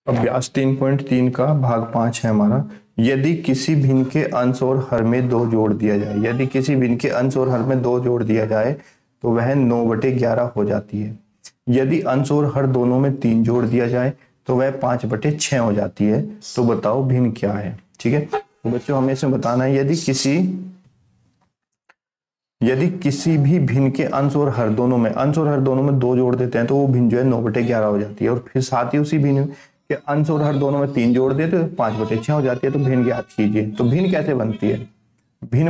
अभ्यास 3.3 का भाग 5 है हमारा। यदि किसी भिन्न के अंश और हर में 2 जोड़ दिया जाए, यदि किसी भिन्न के अंश और हर में 2 जोड़ दिया जाए तो वह 9/11 हो जाती है। यदि अंश और हर दोनों में 3 जोड़ दिया जाए तो वह 5/6 हो जाती है। तो बताओ भिन्न क्या है। ठीक है, तो बच्चों हमें इसमें बताना है यदि किसी भी भिन्न के अंश और हर दोनों में 2 जोड़ देते हैं तो वो भिन्न जो है 9/11 हो जाती है। और फिर साथ ही उसी भिन्न के अंश और हर दोनों में 3 जोड़ देते तो 5/6 हो जाती है। तो भिन्न ज्ञात कीजिए। तो भिन्न कैसे बनती है? भिन्न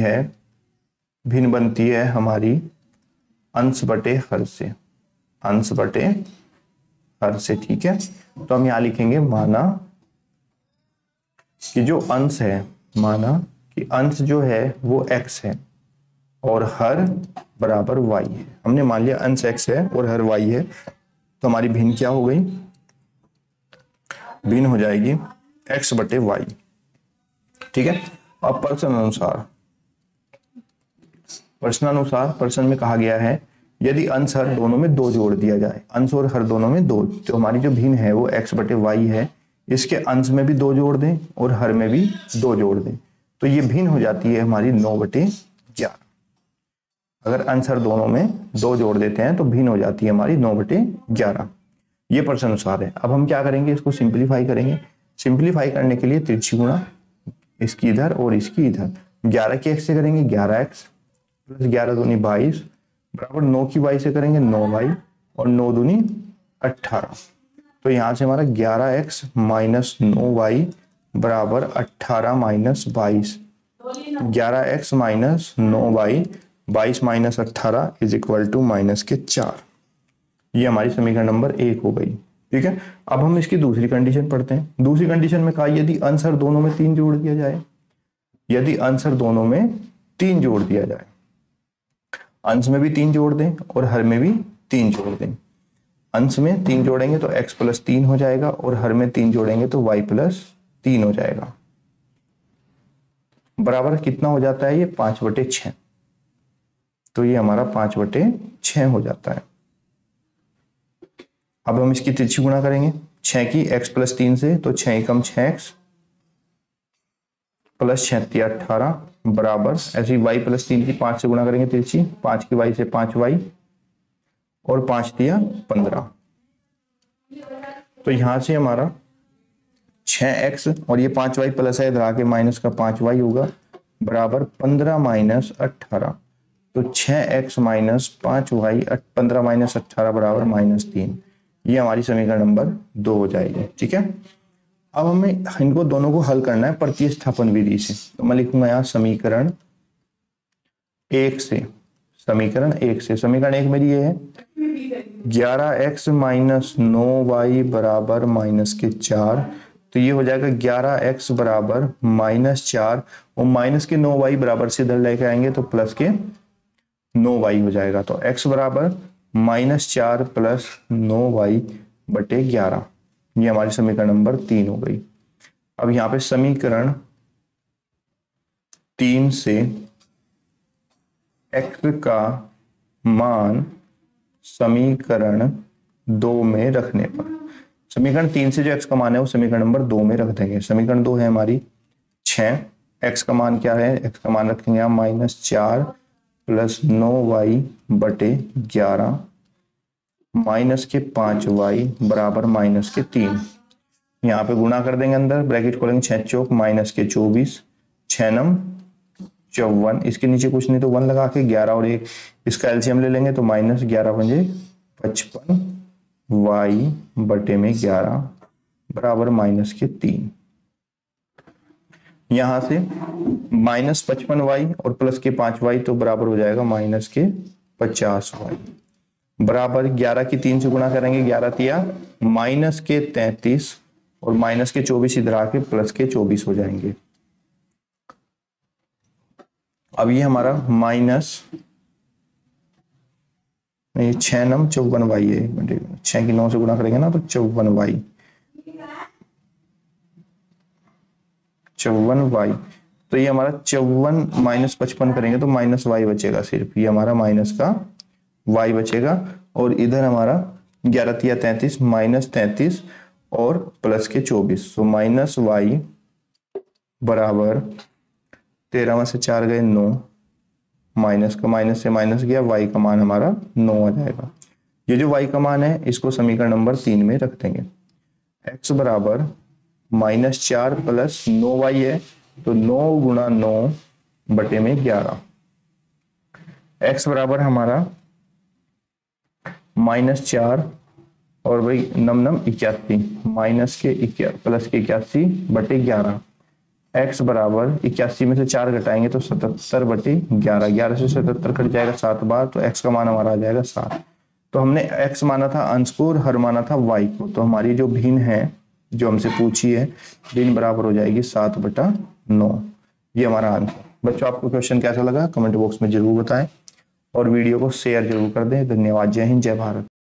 बनती है हमारी अंश बटे हर से, अंश बटे हर से। ठीक है, तो हम यहां लिखेंगे माना कि जो अंश है, माना कि अंश जो है वो x है और हर बराबर y है। हमने मान लिया अंश x है और हर y है, तो हमारी भिन्न क्या हो गई? भिन्न हो जाएगी x/y। ठीक है, अब प्रश्न में कहा गया है यदि अंश हर दोनों में 2 जोड़ दिया जाए, अंश और हर दोनों में 2, तो हमारी जो भिन्न है वो x/y है। इसके अंश में भी 2 जोड़ दें और हर में भी 2 जोड़ दें तो ये भिन्न हो जाती है हमारी 9/11। अगर अंश हर दोनों में 2 जोड़ देते हैं तो भिन्न हो जाती है हमारी 9/11। ये प्रश्नानुसार है। अब हम क्या करेंगे? इसको सिंप्लीफाई करेंगे। सिंप्लीफाई करने के लिए तिरछी गुणा इसकी इधर और इसकी इधर। 11 की x से करेंगे 11x प्लस 11 दूनी 22 बराबर 9 की y से करेंगे 9y और 9 दूनी 18। तो यहाँ से हमारा 11x माइनस 9y बराबर 18 minus 22। 11x minus 9y 22 minus 18 is equal to -4। ये हमारी समीकरण नंबर 1 हो गई। ठीक है, अब हम इसकी दूसरी कंडीशन पढ़ते हैं। दूसरी कंडीशन में कहा यदि अंश हर दोनों में 3 जोड़ दिया जाए, यदि अंश हर दोनों में 3 जोड़ दिया जाए, अंश में भी 3 जोड़ दें और हर में भी 3 जोड़ दें। अंश में 3 जोड़ेंगे तो x + 3 हो जाएगा और हर में 3 जोड़ेंगे तो y + 3 हो जाएगा। बराबर कितना हो जाता है? ये 5/6। तो ये हमारा 5/6 हो जाता है। अब हम इसकी तिरछी गुणा करेंगे 6 की x + 3 से, तो 6 × 6x प्लस 6 18 बराबर ऐसे ही y + 3 की 5 से गुणा करेंगे तिरछी, 5 की y से 5y और 5 × 15। तो यहां से हमारा 6x और ये 5y प्लस है, इधर आके माइनस का 5y होगा बराबर 15 माइनस 18। तो 6x माइनस 5y 15 माइनस 18 बराबर -3। ये हमारी समीकरण नंबर 2 हो जाएगी। ठीक है, अब हमें इनको दोनों को हल करना है प्रतिस्थापन विधि से। तो मैं लिखूंगा यहाँ समीकरण 1 से। समीकरण 1 मेरी ये है 11x माइनस 9y बराबर -4। तो ये हो जाएगा 11x बराबर -4 और माइनस के 9y बराबर से इधर लेके आएंगे तो प्लस के 9y हो जाएगा। तो x बराबर -4 प्लस 9y/11। ये हमारी समीकरण नंबर 3 हो गई। अब यहाँ पे समीकरण 3 से x का मान समीकरण 2 में रखने पर, समीकरण 3 से जो x का मान है वो समीकरण नंबर 2 में रख देंगे। समीकरण 2 है हमारी 6, x का मान क्या है? x का मान रखेंगे हम -4 प्लस 9y/11 माइनस के 5y बराबर -3। यहाँ पे गुणा कर देंगे, अंदर ब्रैकेट खोलेंगे 6 चौक -24 6 नम 54। इसके नीचे कुछ नहीं तो 1 लगा के 11 और 1 इसका एलसीएम ले लेंगे तो -11 पंजे 55 y/11 बराबर -3। यहां से -55y और प्लस के 5y तो बराबर हो जाएगा -50y बराबर 11 की 3 से गुणा करेंगे 11 तिया -33 और -24 इधर आके प्लस के 24 हो जाएंगे। अब ये हमारा नहीं 6 नम 54y है, 6 की 9 से गुणा करेंगे ना तो 54y तो ये हमारा 54 - 55 करेंगे तो -y बचेगा सिर्फ। ये हमारा माइनस का y बचेगा और इधर हमारा 11 तिया 33 -33 और प्लस के 24, तो माइनस वाई बराबर 13 में से 4 गए 9, माइनस का माइनस से माइनस गया, वाई का मान हमारा 9 आ जाएगा। ये जो वाई का मान है इसको समीकरण नंबर 3 में रख देंगे। एक्स बराबर -4 प्लस 9y है, तो 9 गुणा 9 बटे में 11। एक्स बराबर हमारा -4 और भाई नम 81, माइनस के प्लस के 81 बटे 11। एक्स बराबर 81 में से 4 घटाएंगे तो 77 बटे 11, 11 से 77 कट जाएगा 7 बार, तो एक्स का मान हमारा आ जाएगा 7। तो हमने एक्स माना था अंश को और हर माना था वाई को, तो हमारी जो भिन्न है जो हमसे पूछी है भिन्न बराबर हो जाएगी 7/9। ये हमारा आंसर। बच्चों आपको क्वेश्चन कैसा लगा कमेंट बॉक्स में जरूर बताएं और वीडियो को शेयर जरूर कर दें। धन्यवाद। जय हिंद, जय भारत।